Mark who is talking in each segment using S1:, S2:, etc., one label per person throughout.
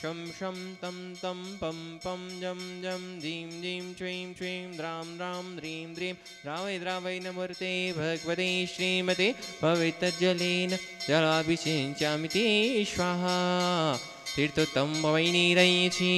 S1: शं शं तं तं पं पं जं जं जीं जीं श्रीं श्रीं द्रां द्रां द्रीं द्रीं द्रावय द्रावय नमोर्ते भगवते श्रीमते पवित्रजलेन जलाभिषिञ्चामि ते स्वाहा तीर्थोत्तम भवैनीरै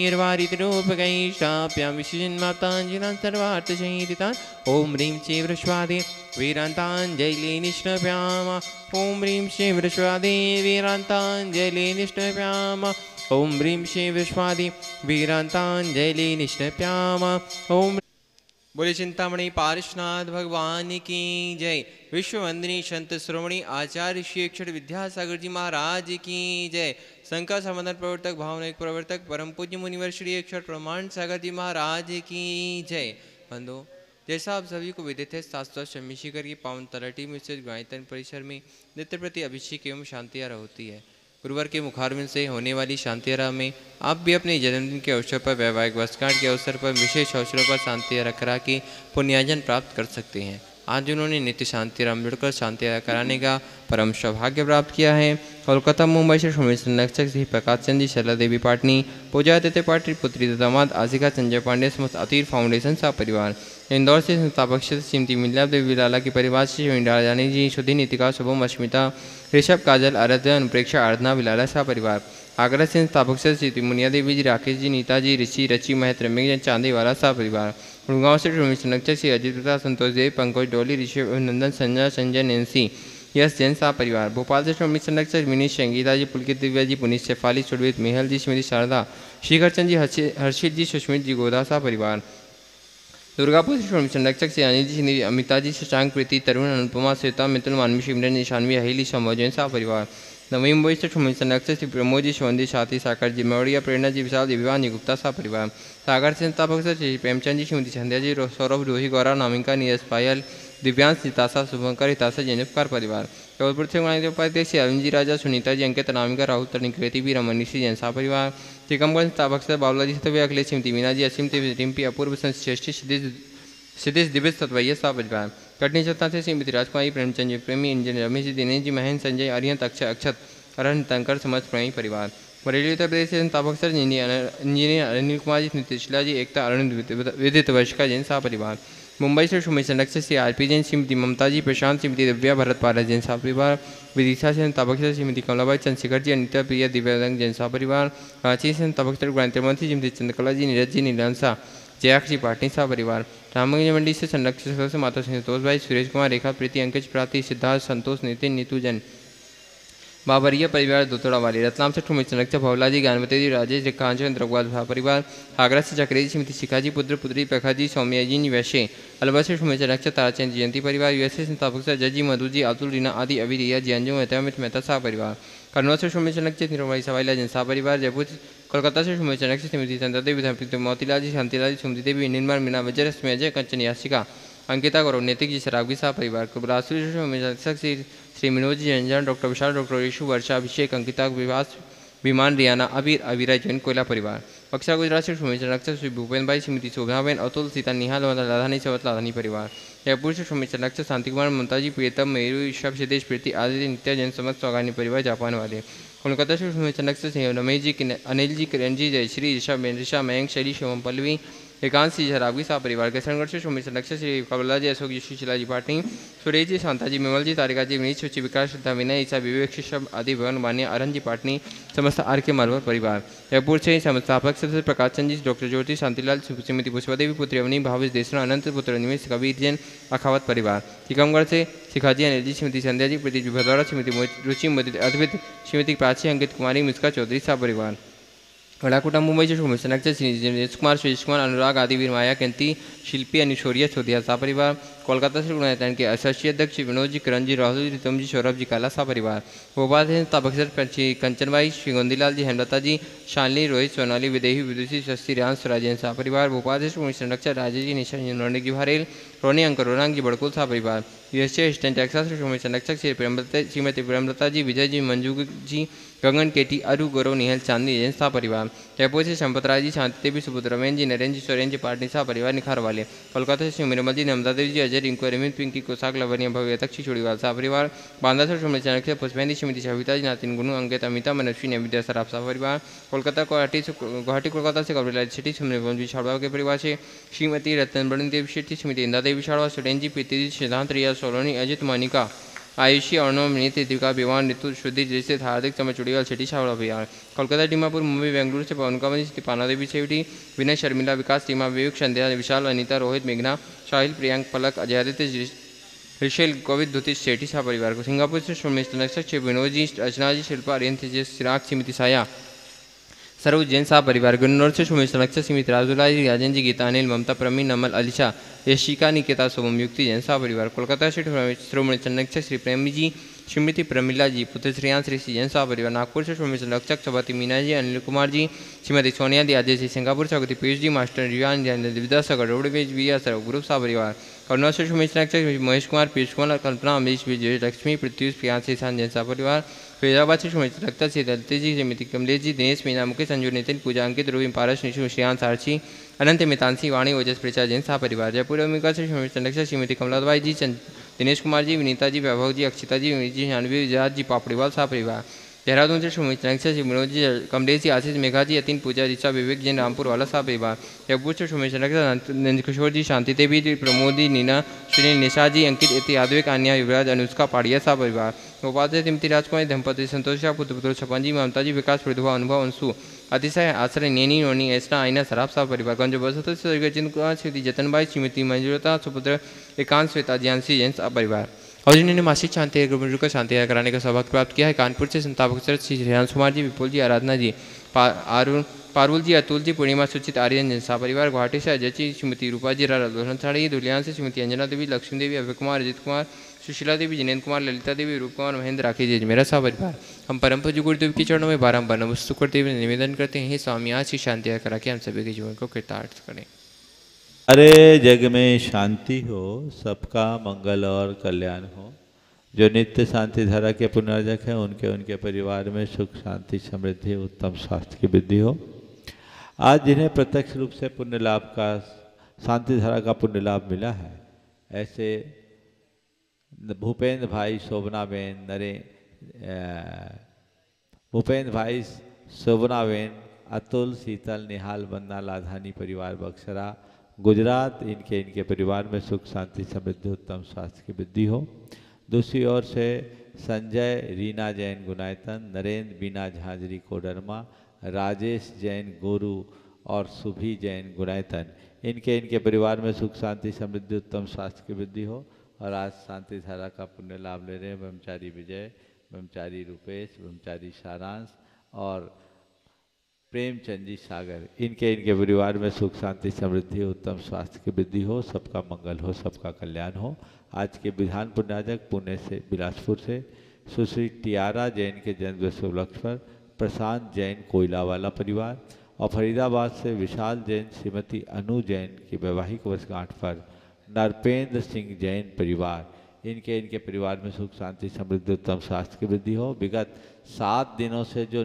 S1: क्षीरवारितरूपकैष्टाभ्यां विशिन्माप्ताञ्जनान् सर्वार्थसंहितान् ॐ ह्रीं चेव्रस्वादे वीरान्ताञ्जलि निष्णव्याम ॐ ह्रीं शिवस्वादे वीरान्ताञ्जलि निष्णव्याम ॐ ह्रीं शिवस्वादे वीरान्ताञ्जलि निष्णव्याम ॐ बोले चिंतामणि पार्श्वनाथ भगवान की जय। विश्ववंदनीय संत श्रोमणी आचार्य श्री अक्षर विद्यासागर जी महाराज की जय। संका समाधान प्रवर्तक भावनिक प्रवर्तक परम पूज्य मुनिवर श्री अक्षर प्रमाण सागर जी महाराज की जय। बंधु जैसा आप सभी को विदित है, शास्त्र शमिशिकर की पावन तलहटी में स्थित गायतन परिसर में नित्य प्रति अभिषेक एवं शांति आरती होती है। गुरुवार के मुखारविंद से होने वाली शांति आरती में आप भी अपने जन्मदिन के अवसर पर, वैवाहिक वर्षगांठ के अवसर पर, विशेष अवसरों पर शांति आरती करा के पुण्यार्जन प्राप्त कर सकते हैं। आज उन्होंने नित्य शांति आरती जुड़कर शांति आरती कराने का परम सौभाग्य प्राप्त किया है। कोलकाता मुंबई से संरक्षक श्री प्रकाश चंद जी, शैला देवी पाटनी, पूजा आदित्य पाटिल पुत्री दामाद आशिका संजय पांडे, समस्त अतीर फाउंडेशन सा परिवार, इंदौर से संस्थापक श्रीमती मिला देवी लाला के परिवार से इंदिरा जानी जी, सुधी नीतिका, शुभम, अस्मिता, ऋषभ, काजल, आराध्या, अनुप्रेक्षा, आराधना, विलाला सा परिवार, आगरा से संस्थापक श्री मुनिया देवी जी, राकेश जी, नीता जी, ऋषि, रची, महत, रमेश, चांदी वाला सा परिवार, गुड़गांव से संरक्षक श्री अजित प्रताप, संतोष देव, पंकज, डोली, ऋषभ, नंदन, संजय, संजय, नैन्सी, यस जैन सा परिवार, भोपाल से श्रमिक संरक्षक विनीत, संगीता जी, पुलकित दिव्या जी, पुनीत शेफाली, सुरवीत, मेहल जी, श्रीमती शारदा, श्रीकरचंद जी, हर्षित जी, सुष्मित जी, गोदा सा परिवार, दुर्गापुर से संरक्षक से अनिल जी, अमिता जी, शशांक, प्रीति, तरुण, अनुपमा, श्वेता, मिथुन, मानवी, शिमरन, निशानवी, अहिली, समोजन सा परिवार, नवी मुंबई से संरक्षक श्री प्रमोद जी, शिवंदी, साथी, साकर जी, मौड़िया, प्रेरणा जी, विशाल जी, विवानी, गुप्ता सा परिवार, सागर से संस्थापक श्री प्रेमचंद जी, श्रीमती संध्या जी, सौरभ, रोही, गौरा, नामिका, नीरज, पायल, दिव्यांश, हिताशा, शुभंकर, हिताशा, जैनपकार परिवार, जबलपुर से उपाध्यक्ष अरुण जी, राजा, सुनीता जी, अंकित, नामिका, राहुल, तनिक, कृति भी, रमनी, श्री जैनसा परिवार, टीकमगंज संस्थापक से बाबला जी, सतवे, अखिलेश, श्रीमती मीना जी, असीम, रिम्पी, अपूर्व, श्रेष्ठी, सिद्धेश, दिव्य, सतवैया सा परिवार, कटनी चौथा से श्रीमती राजकुमारी, प्रेमचंद जी, प्रेमी, इंजन, रमेश जी, दिनेश जी, महेंद्र, संजय, अरिहंत, अक्षय, अक्षत, अरहन, तंकर, समस्त प्रेमी परिवार, बरेली उत्तर प्रदेश से संस्थापक सर इंजीनियर अनिल कुमार जी, नीतिशिला जी, एकता, अरुण, विदित, वर्षिका जैन सा परिवार, मुंबई से सुमित संरक्षक श्री आरपी जैन, श्रीमती ममता जी, प्रशांत, श्रीमती दिव्या, भरत पारा जैन सा परिवार, विदिशा से संस्थापक सर श्रीमती कमलाबाई, चंद्रशेखर जी, अनिता, प्रिया, दिव्यांग जैन सा परिवार, रांची से संस्थापक सर ग्रांतिमंत्री श्रीमती चंद्रकला जी, नीरज जी, नीलांसा, जयाक्षी, पाटनी सा परिवार, रामगंज मंडी से संरक्षक सदस्य माता संतोष भाई, सुरेश कुमार, रेखा, प्रीति, अंकित, प्राति, सिद्धार्थ, संतोष, नितिन, नीतू जैन, बाबरिया परिवार, दोतोड़ा वाली, रतलाम से ठुमित संरक्षक भवला जी, ज्ञानवती जी, राजेश, रेखांचन, द्रगवाल परिवार, आगरा से चक्रेजी, श्रीमती शिखा जी, पुत्र पुत्री, प्रखा जी, सौम्या जी, वैश्य, अलवर से ठुमित संरक्षक ताराचंद जयंती परिवार, यूएसए संस्थापक सर जजी, मधु जी, अतुल, रीना आदि, अभी रिया जी, अंजुम, अमित मेहता सा परिवार, कन्नौज से ठुमित संरक्षक निरमई सवाईला जनसा परिवार, जयपुर कोलकाता से ठुमित संरक्षक श्रीमती चंद्रा देवी, मोतीलाल जी, शांतिलाल जी, सुमति देवी, निर्मल, मीना, वजर, अजय, कंचन, याशिका, अंकिता, गौरव, नैतिक जी, सरागी सा परिवार, कुबरासुर श्री मनोज जी, रंजन, डॉक्टर विशाल, डॉक्टर यशु, वर्षा, अभिषेक, अंकिता, विवास, विमान, रियाना, अबीर, अविरा जैन, कोयला परिवार, बक्सा गुजरात से संरक्षक श्री भूपेन भाई, श्रीमती शोभाबेन, अतुल, सीता, निहाल, लाधानी, सवत, लाधानी परिवार, जयपुर से संरक्षक शांति कुमार, ममता जी, प्रियतम, मेरू, ईशा, सिद्धेश, प्रीति, आदित्य, नित्या जैन, समस्त सौगानी परिवार, जापान वाले, कोलकाता से संरक्षक रमेश जी, अनिल जी, किरण जी, जयश्री, ऋषा, ऋषा, मयंक, शैली, शिवम, पल्लवी, एकांश जी, झरावी सा परिवार, किशनगढ़ से सुमित संरक्षक श्री कबला जी, अशोक जी, सुशीला जी, पाटनी, सुरेश जी, शांता जी, विमल जी, तारिका जी, विनीत, सूची, विकास, श्रद्धा, विनय, ईसा, विवेक, शिशब आदि भवन मान्य, अरन जी, पाटनी, समस्त आर के मालवर परिवार, जयपुर से संस्थापक सदस्य प्रकाश चंद जी, डॉक्टर ज्योति, शांतिलाल, श्रीमती पुष्पादेवी, पुत्री अवनी, भावेश देसरा, अनंत पुत्र निवेश, कबीर जैन, अखावत परिवार, टीकमगढ़ से शिखाजी, अनिल जी, श्रीमती संध्या जी, प्रदीप भदौरा, श्रीमती रुचि, अद्वित, श्रीमती प्राची, अंकित कुमारी, मिस्का चौधरी सा परिवार, कड़ाकुटा मुंबई से संरक्षक श्री कुमार, सुरेश कुमार, अनुराग आदि, वीर माया, कंती, शिल्पी, अनुशोरिया, छोदिया सा परिवार, कोलकाता से गुणायतन के राष्ट्रीय अध्यक्ष विनोद जी, किरण जी, राहुल जी, रितम जी, सौरभ जी, काला सा परिवार, भोपाल से संस्थापक सर कंचनबाई, श्री गोंदीलाल जी, हेमलता जी, शालिनी, रोहित, सोनाली, विदेही, विदुषी, शशि, रान, स्वराजन सा परिवार, भोपाल से संरक्षक राजेश जी, निशा, रोनिक जी, भारेल, रोनी, अंकर, रोनांग जी, बड़कुल सा परिवार, यूएसए ईस्टर्न टेक्सास से संरक्षक श्रीमती प्रेमलता जी, विजय जी, मंजू जी, गगन, केटी, अरु, गौरव, निहल, चांदी जैन सा परिवार, जयपुर से संपत राय जी, शांति देवी, सुबुद्रमैन जी, नरेंद्र जी, सोरेन जी, पाटनी सा परिवार, निखार वाले, कोलकाता से निर्मल जी, नमदा देवी जी, अजय संजय रिंकू अरविंद पिंकी कोसाक लवनिया भव्य तक्षी चोड़ीवाल सा परिवार बांदासर श्रीमती चाणक्य पुष्पेंद्र श्रीमती सविताजी नातिन गुनु अंकित अमिता मनस्वी विद्या सराफ सा परिवार कोलकाता गुवाहाटी कोलकाता से कबरीलाल शेट्टी श्रीमती छाड़वा के परिवार से श्रीमती रतन देवी शेट्टी श्रीमती इंदा देवी छाड़वा सुरेंजी प्रीति सिद्धांत रिया सोलोनी अजित मोनिका आयुषी अर्णव नीति दीपिका विवान ऋतु शुद्धि जैसे हार्दिक चमन चुड़ीवाल शेट्टी छावड़ा भैया कोलकाता डिमापुर मुंबई बेंगलुरु से पवन कामनी पाना देवी सेवटी विनय शर्मिला विकास टीमा विवेक संध्या विशाल अनिता रोहित मेघना साहिल प्रियांक पलक अजय आदित्य ऋषेल गोविंद धुती शेट्टी शाह परिवार को सिंगापुर से सोमेश नक्षत्र विनोद जी अर्चना जी शिल्पा आर्यन तेजस चिराग श्रीमती साया सरोज जैन साहब परिवार गुन्नौर से सुमेश नक्शा सीमित राजुला जी राजन जी गीता अनिल ममता प्रमीण नमल अलीशा यशिका निकेता सोमम युक्ति जैन साहब परिवार कोलकाता से श्रोमणी चन्नक्षक श्री प्रेमी जी श्रीमती प्रमिला जी पुत्र श्रेयान श्री जैन साहब परिवार नागपुर से सुमेश लक्षक सभाती मीना जी अनिल कुमार जी श्रीमती सोनिया दी अजय जी सिंगापुर से Piyush ji master Riyan Vidyasagar roadways V R group साहब परिवार करुणा से सुमेश लक्षक महेश कुमार पीयूष कुमार कल्पना अमरीश विजय लक्ष्मी पृथ्वी प्रियांश ईशान जैन साहब परिवार फैजाबाद से सुमित रक्ता से दलते जी श्रीमती कमलेश जी दिनेश मीना मुकेश संजू नितिन पूजा अंकित रूबी पारस निशु श्रेयान सारची अनंत मितांशी वाणी ओजस प्रचा जैन साह परिवार जयपुर अमिका से सुमित संरक्षक श्रीमती कमलाबाई जी दिनेश कुमार जी विनीता जी वैभव जी अक्षिता जी जी जानवी विजात जी पापड़ीवाल साह परिवार देहरादून से सुमित संरक्षक श्री विनोद जी कमलेश जी आशीष मेघा जी यतीन पूजा ऋचा विवेक जैन रामपुर वाला साह परिवार जयपुर से सुमित संरक्षक नंद किशोर जी शांति देवी जी प्रमोदी नीना श्री निशा जी अंकित इति यादविक अन्या युवराज अनुष्का पाड़िया साह परिवार भोपाल से श्रीमती राजकुमारी धमपति संतोष शाह पुत्र पुत्र छपन जी ममता जी विकास प्रभा अनुभव अंशु अतिशय आश्रय नैनी नोनी ऐसा आईना सराफ साहब परिवार गंज बसत श्रीमती जतनबाई श्रीमती मंजुलता सुपुत्र एकांत श्वेता ज्ञानसी जैन साहब परिवार और जिन्होंने मासिक शांति का शांति कराने का सौभाग्य प्राप्त किया है कानपुर से संतापक श्री श्रेयांश कुमार जी विपुल जी आराधना जी पारुल जी अतुल जी पूर्णिमा सुचित आर्यन जैन साहब परिवार गुवाहाटी से अजय जी श्रीमती रूपा जी साड़ी दुलियान से श्रीमती अंजना देवी लक्ष्मी देवी अभय कुमार अजित कुमार सुशीला देवी जिनेन्द्र कुमार ललिता देवी रूप कुमार महेंद्र राखी जी मेरा साहब परिवार हम परम पूज्य गुरुदेव के चरणों में बारम्बार नमस्तु करते हुए निवेदन करते हैं स्वामी आज की शांति करा के हम सभी के जीवन को कृतार्थ करें।
S2: अरे जग में शांति हो, सबका मंगल और कल्याण हो। जो नित्य शांति धारा के पुनर्जक हैं उनके परिवार में सुख शांति समृद्धि उत्तम स्वास्थ्य की वृद्धि हो। आज जिन्हें प्रत्यक्ष रूप से पुण्य लाभ का शांति धारा का पुण्य लाभ मिला है, ऐसे भूपेंद्र भाई शोभनाबेन भूपेंद्र भाई शोभनाबेन अतुल शीतल निहाल बन्ना लाधानी परिवार बक्सरा गुजरात, इनके परिवार में सुख शांति समृद्धि उत्तम स्वास्थ्य की वृद्धि हो। दूसरी ओर से संजय रीना जैन गुनायतन, नरेंद्र बीना झांझरी कोडरमा, राजेश जैन गोरू और सुभी जैन गुनायतन, इनके परिवार में सुख शांति समृद्धि उत्तम स्वास्थ्य की वृद्धि हो। और आज शांति धारा का पुण्य लाभ ले रहे हैं ब्रह्मचारी विजय, ब्रह्मचारी रूपेश, ब्रह्मचारी सारांश और प्रेमचंद जी सागर, इनके परिवार में सुख शांति समृद्धि उत्तम स्वास्थ्य की वृद्धि हो, सबका मंगल हो, सबका कल्याण हो। आज के विधान पुण्याजक पुणे से बिलासपुर से सुश्री टियारा जैन के जन्म दिवस उपलक्ष्य पर प्रशांत जैन कोयलावाला परिवार और फरीदाबाद से विशाल जैन श्रीमती अनु जैन की वैवाहिक वर्षगांठ पर नरपेंद्र सिंह जैन परिवार, इनके परिवार में सुख शांति समृद्धि उत्तम स्वास्थ्य की वृद्धि हो। विगत 7 दिनों से जो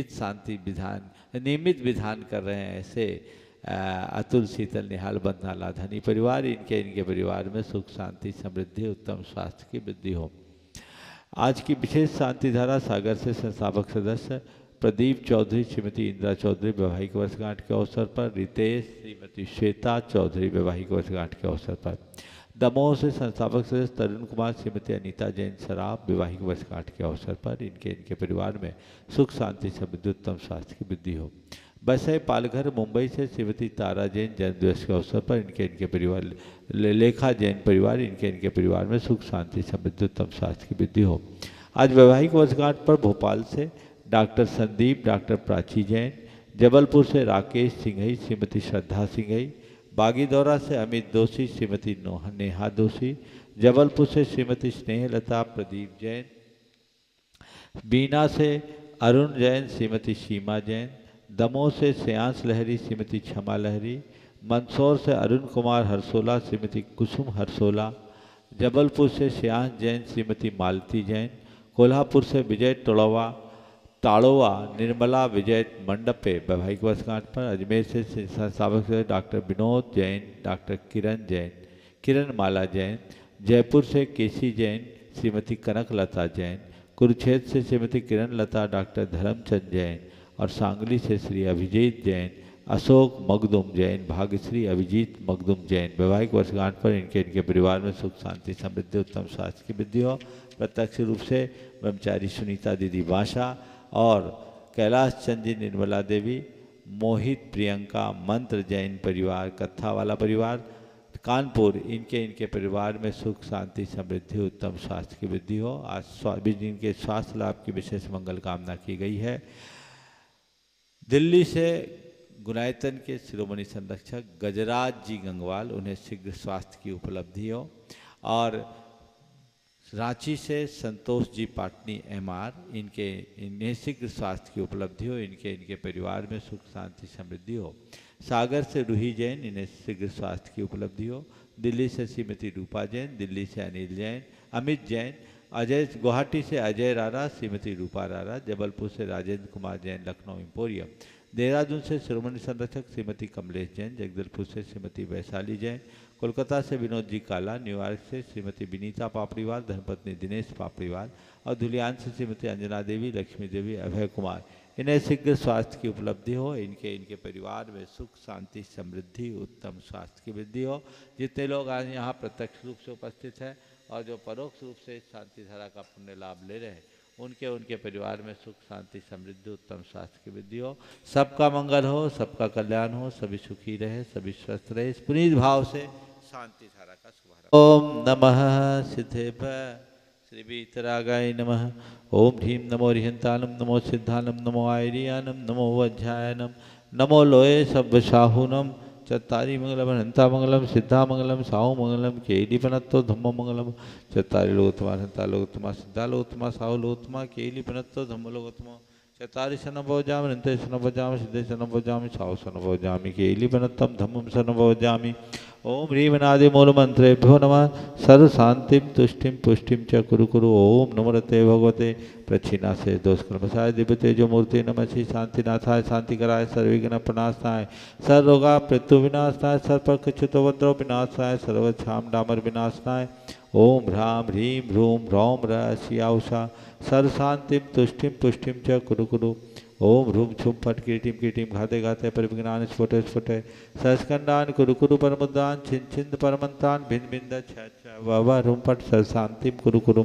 S2: नियमित विधान कर रहे हैं ऐसे अतुल शीतल निहाल बन्ना लाधानी परिवार, इनके परिवार में सुख शांति समृद्धि उत्तम स्वास्थ्य की वृद्धि हो। आज की विशेष शांति धारा सागर से संस्थापक सदस्य प्रदीप चौधरी श्रीमती इंदिरा चौधरी वैवाहिक वर्षगांठ के अवसर पर, रितेश श्रीमती श्वेता चौधरी वैवाहिक वर्षगांठ के अवसर पर, दमोह से संस्थापक सदस्य तरुण कुमार श्रीमती अनीता जैन सराफ विवाहिक वर्षगांठ के अवसर पर, इनके परिवार में सुख शांति समृद्धि उत्तम स्वास्थ्य की वृद्धि हो। वैसे पालघर मुंबई से श्रीमती तारा जैन जन्मदिवस के अवसर पर, इनके परिवार लेखा जैन परिवार, इनके परिवार में सुख शांति समृद्धि उत्तम स्वास्थ्य की वृद्धि हो। आज वैवाहिक वर्षगांठ पर भोपाल से डॉक्टर संदीप डॉक्टर प्राची जैन, जबलपुर से राकेश सिंघई श्रीमती श्रद्धा सिंघई, बागीदौरा से अमित दोषी श्रीमती नेहा दोषी, जबलपुर से श्रीमती स्नेहलता प्रदीप जैन, बीना से अरुण जैन श्रीमती सीमा जैन, दमोह से श्रेयांश लहरी श्रीमती क्षमा लहरी, मंदसौर से अरुण कुमार हरसोला श्रीमती कुसुम हरसोला, जबलपुर से श्रेयांश जैन श्रीमती मालती जैन, कोल्हापुर से विजय ताड़ोवा निर्मला विजय मंडपे वैवाहिक वर्षगांठ पर, अजमेर से संस्थापक डॉक्टर विनोद जैन, डॉक्टर किरण माला जैन, जयपुर से केसी जैन श्रीमती कनक लता जैन, कुरुक्षेत्र से श्रीमती किरण लता डॉक्टर धर्मचंद जैन और सांगली से श्री अभिजीत जैन, अशोक मखदूम जैन, भाग्यश्री अभिजीत मखदूम जैन। वैवाहिक वर्षगांठ पर इनके परिवार में सुख शांति समृद्धि उत्तम स्वास्थ्य की वृद्धि हो। प्रत्यक्ष रूप से ब्रह्मचारी सुनीता दीदी बांशा और कैलाश चंद जी निर्मला देवी, मोहित प्रियंका मंत्र जैन परिवार, कत्था वाला परिवार कानपुर, इनके परिवार में सुख शांति समृद्धि उत्तम स्वास्थ्य की वृद्धि हो। आज इनके स्वास्थ्य लाभ की विशेष मंगल कामना की गई है। दिल्ली से गुनायतन के शिरोमणि संरक्षक गजराज जी गंगवाल, उन्हें शीघ्र स्वास्थ्य की उपलब्धि हो। और रांची से संतोष जी पाटनी एमआर, इन्हें शीघ्र स्वास्थ्य की उपलब्धि हो। इनके परिवार में सुख शांति समृद्धि हो। सागर से रूही जैन, इन्हें शीघ्र स्वास्थ्य की उपलब्धि हो। दिल्ली से श्रीमती रूपा जैन, दिल्ली से अनिल जैन, अमित जैन, गुवाहाटी से अजय रारा, श्रीमती रूपा रारा, जबलपुर से राजेंद्र कुमार जैन, लखनऊ एम्पोरियम, देहरादून से शिरोमणि संरक्षक श्रीमती कमलेश जैन, जगदलपुर से श्रीमती वैशाली जैन, कोलकाता से विनोद जी काला, न्यूयॉर्क से श्रीमती विनीता पापड़ीवाल, धर्मपत्नी दिनेश पापड़ीवाल और धुलियान से श्रीमती अंजना देवी, लक्ष्मी देवी, अभय कुमार, इन्हें शीघ्र स्वास्थ्य की उपलब्धि हो। इनके परिवार में सुख शांति समृद्धि उत्तम स्वास्थ्य की वृद्धि हो। जितने लोग आज यहाँ प्रत्यक्ष रूप से उपस्थित हैं और जो परोक्ष रूप से शांति धारा का पुण्य लाभ ले रहे हैं, उनके परिवार में सुख शांति समृद्धि उत्तम स्वास्थ्य की वृद्धि हो। सबका मंगल हो, सबका कल्याण हो, सभी सुखी रहे, सभी स्वस्थ रहे। इस पुनीत भाव से शांति धारा का शुभारंभ। ओम नमः सिद्धेभ्य श्री वीतरागाय नमः। ओम ह्रीं नमो रिहंतानम, नमो सिद्धानम, नमो आयरियानम, नमो वज्रायनम, नमो लोये सब्बसाहुनम, चत्तारी मंगलम अनंता मंगलम, सिद्धा मंगलम, साहु मंगलम, केलीपनत्तो धम्म मंगलम, चत्तारी लोकतमा अनंता लोकतमा, सिद्धा लोकतमा, साहु लोकतमा, केलीपनत्तो धम्म लोकतमा, चत्तारी शनभोजामि, अनंते शनभोजामि, सिद्धे शनभोजामि, साहु शनभोजामि, केलीपनत्तम धम्मं शनभोजामि। ओम ह्रीमनादि मूल मंत्रेभ्यो नमः। सर्व शांतिम तुष्टिम पुष्टिम च कुरु कुरु। ओम नमोते भगवते प्रच्छिन्ना से दोष कर्मसाय दिव्य तेजो मूर्ति नमः। श्री शांतिनाथाय शांति कराय, सर्वविघ्न प्रणाशाय, सर्वरोगा मृत्यु विनाशाय, सर्वप्रकृच्युतोपद्रव विनाशाय, सर्वक्षाम डामर विनाशाय। ओम ह्रां ह्रीं ह्रूं ह्रौं रसियाउषा सर्व शांतिम तुष्टिम पुष्टिम च कुरु कुरु। ओम ह्रूम छुम फट कीटिम कीटिम घाते घाते परिविज्ञान स्फुटे स्फुटे सहस्कंडान कुरु कुरु परमुदान छिन छिंद परमंतान भिन्न भिन्न छ वाह ह्रूम फट सर्व शांतिम कुरु कुरु।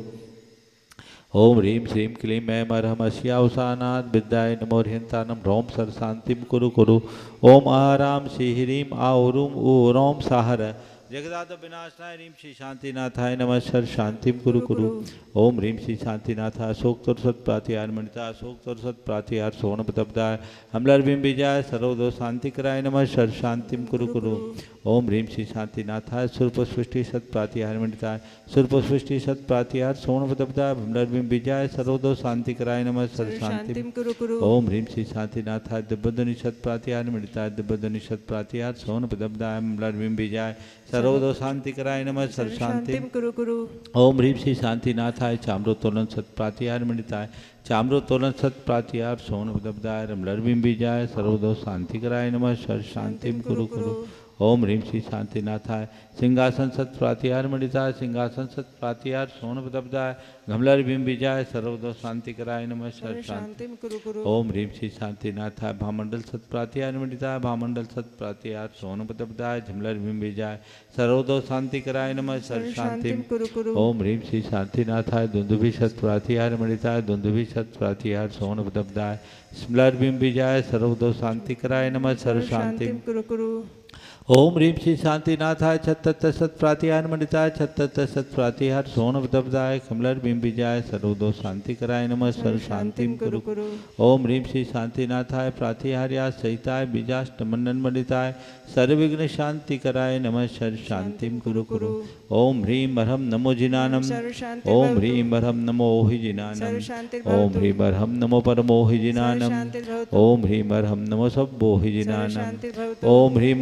S2: ओम ह्रीं श्रीं क्लीं ऐं अरहम अस्यावसानात् विद्याय नमो ह्रींतानं ह्रौं सर्व शांतिम कुरु कुरु। ओम आराम श्री ह्रीं आऊरूम ऊरौं साहर जगदाद विनाशनाय ह्रीं श्री शांतिनाथाय नमः। सर्व शांतिम कुरु कुरु। ओम ह्रीं श्री शांतिनाथा अशोक तुरसत प्रातिहार मणिता अशोक तुरसत प्रातिहार सोन बतबदाय हमलर बिम विजय सर्वदो शांति कराय नमः। सर्व शांतिम कुरु कुरु। ओम ह्रीं श्री शांतिनाथाय सुरपुष्टि सत प्रातिहार मणिताय सुरपुष्टि सत प्रातिहार सोन बतबदाय हमलर बिम विजय सर्वदो शांति कराय नमः। सर्व शांतिम कुरु कुरु। ओम ह्रीं श्री शांतिनाथाय दिव्यध्वनि सत प्रातिहार मणिताय दिव्यध्वनि सत प्रातिहार सोन बतबदाय हमलर बिम विजय सर्वदो शांति कराय नमः। सर्व शांतिम कुरु कुरु। ओम ह्रीं श्री शांतिनाथाय चाम्रोत्तोलन सत प्रातिहार मणिताय चाम्रोत्तोलन सत प्रातिहार सोन बतबदाय हमलर बिम विजय सर्वदो शांति कराय नमः। सर्व शांतिम कुरु कुरु। ओम ह्रीं श्री शांतिनाथाय सिंहासन सत प्रातिहार मणिताय सिंहासन सत प्रातिहार सोन बतबदाय घमलर बिम विजय सर्वदो शांति कराय नमः। सर्व शांतिम कुरु कुरु। ओम ह्रीं श्री शांतिनाथाय भामंडल सत प्रातिहार मणिताय भामंडल सत प्रातिहार सोन बतबदाय झमलर बिम विजय सर्वदो शांति कराय नमः। सर्व शांतिम कुरु कुरु। ओम ह्रीं श्री शांतिनाथाय दुंदुभि सत प्रातिहार मणिताय दुंदुभि सत प्रातिहार सोन बतबदाय स्मलर बिम विजय सर्वदो शांति कराय नमः। सर्व शांतिम कुरु कुरु। ओम ह्रीं श्री शांतिनाथाय छत्तर सत प्रातिहार मणिताय छत्तर सत प्रातिहार सोन बतबदाय कमलर बिम विजय सर्वदो शांति कराय नमः। सर्व शांतिम कुरु कुरु। ओम ह्रीं श्री शांतिनाथाय प्रातिहार्या सहिताय बीजाष्ट मंडन मणिताय सर्वविघ्न शांति कराय नमः। सर्व शांतिम कुरु कुरु। ओम ह्रीं अरहम नमो जिनानम ओम ह्रीं अरहम नमो ओहि जिनानम ओम ह्रीं अरहम नमो परमोहि जिनानम ओम ह्रीं अरहम नमो सब्बोहि जिनानम ओम ह्रीं अरहम नमो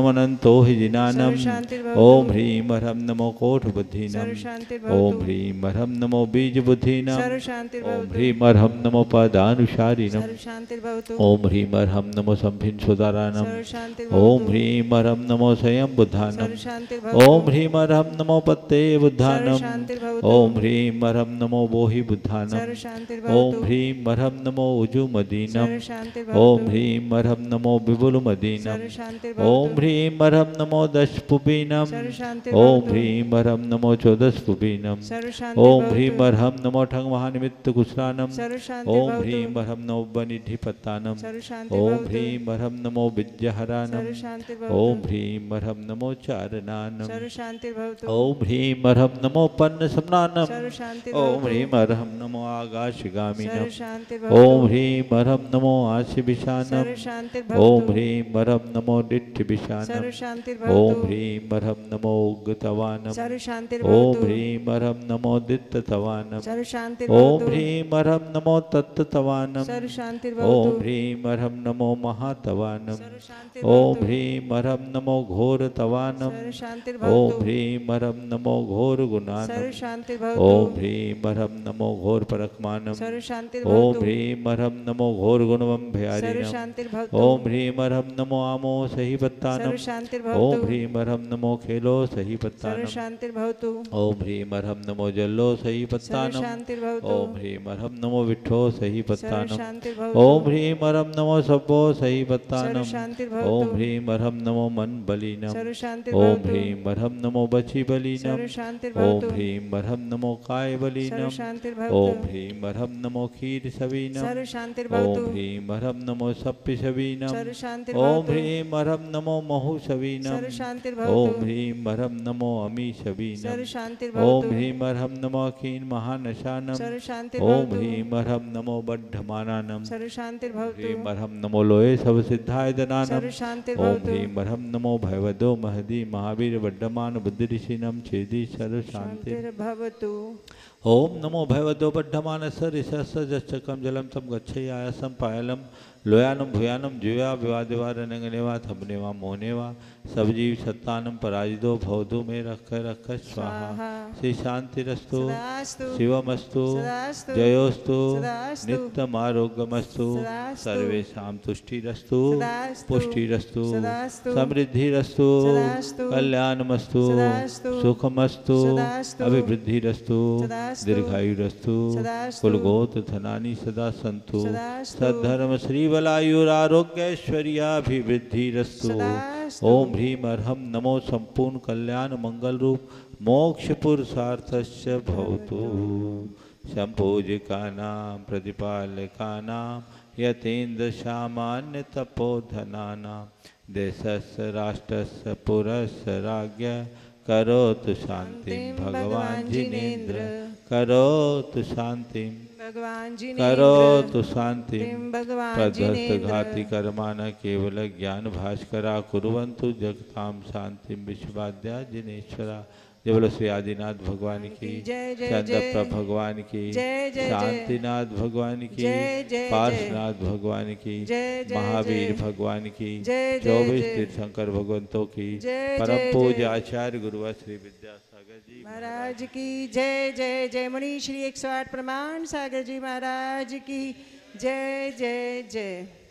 S2: नमो अनंतो हि जिनानम ओम ह्रीं हरम नमो कोट बुद्धिनम ओम ह्रीं हरम नमो बीज बुद्धिनम ओम ह्रीं हरम नमो पदानुसारिणम ओम ह्रीं हरम नमो संभिन सुदारानम ओम ह्रीं हरम नमो स्वयं बुद्धानम ओम ह्रीं हरम नमो पत्ते बुद्धानम ओम ह्रीं हरम नमो बोहि बुद्धानम ओम ह्रीं हरम नमो उजु मदीनम ओम ह्रीं हरम नमो विपुल मदीनम ओम ह्रीं हरम नमो दशपुबीनम ओम ह्रीं हरम नमो चौदशपुबीनम ओम ह्रीं हरम नमो ठंग महानिमित्त कुशलानम ओम ह्रीं हरम नमो बनिधिपत्तानम ओम ह्रीं हरम नमो विद्याहरानम ओम ह्रीं हरम नमो चारणानम ओम ह्रीं हरम नमो पन्न समनानम ओम ह्रीं हरम नमो आकाशगामिनम ओम ह्रीं हरम नमो आशिविशानम ओम ह्रीं हरम नमो दिट्ठिविशानम ओम ह्रीं हरम नमो उग्गतवानम ओम ह्रीं हरम नमो दित्ततवानम ओम ह्रीं हरम नमो तत्ततवानम ओम ह्रीं हरम नमो महातवानम ओम ह्रीं हरम नमो घोरतवानम ओम ह्रीं हरम नमो घोर गुणानम ओम ह्रीं हरम नमो घोर परकमानम ओम ह्रीं हरम नमो घोर गुणवम भयारिणम ओम ह्रीं हरम नमो आमो सही पत्तानम ओम ह्रीं हरम नमो खेलो सही पत्तानम ओम ह्रीं हरम नमो जल्लो सही पत्तानम ओम ह्रीं हरम नमो विठ्ठो सही पत्तानम ओम ह्रीं हरम नमो सब्बो सही पत्तानम ओम ह्रीं हरम नमो मन बलिनम ओम ह्रीं हरम नमो बची बलिनम ओम ह्रीं हरम नमो काय बलिनम ओम ह्रीं हरम नमो खीर सवीनम ओम ह्रीं हरम नमो सप्पि सवीनम ओम ह्रीं हरम नमो महु सवीनम ओम ह्रीं हरम नमो अमी सवीनम ओम ह्रीं हरम नमो अखीन महानशानम ओम ह्रीं हरम नमो बड्ढमानानम ह्रीं हरम नमो लोये सब सिद्धाय दनानम ओम ह्रीं हरम नमो भयवदो महदी महावीर वड्डमान बुद्धि ऋषिनम छेदी सर्व शांति ओम नमो भयवदो बड्ढमान सरिसस्सजच्चकम जलम तम गच्छयासम पायलम लोयानम भूयानम जुया विवादेवा रनंगनेवा थमनेवा मोहनेवा सब जीव सत्तानम पराजितो भवदो में रख स्वाहा श्री शांति रस्तु शिवमस्तु जयोस्तु नित्यम आरोग्यमस्तु सर्वेषां तुष्टिरस्तु पुष्टिरस्तु समृद्धिरस्तु कल्याणमस्तु सुखमस्तु अभिवृद्धिरस्तु दीर्घायुरस्तु कुलगोत्र धनानि सदा सन्तु सद्धर्म श्री बलायुरारोग्यैश्वर्याभिवृद्धिरस्तु ओम ह्रीं हरम नमो संपूर्ण कल्याण मंगल रूप मोक्ष पुरुषार्थस्य भवतु संपूजिकानां प्रतिपालकानां यतेन्द्र सामान्य तपोधनानां देशस्य राष्ट्रस्य पुरस्य राज्ञ करोतु शांतिं भगवान जिनेन्द्र करोतु शांतिं करोतु शांति प्रदत्त घाति कर्माण केवल ज्ञान भास्करा कुर्वन्तु जगतां शांतिं विश्वाद्या जिनेश्वरा। जय बोलो श्री आदिनाथ भगवान की, चंद्रप्र भगवान की, शांतिनाथ भगवान की, पार्श्वनाथ भगवान की, महावीर भगवान की, 24 तीर्थंकर भगवंतों की, परम पूज्य आचार्य गुरुवर श्री विद्यासागर जी
S3: महाराज की जय। जय जय मुनि श्री 108 प्रमाण सागर जी महाराज की जय जय जय।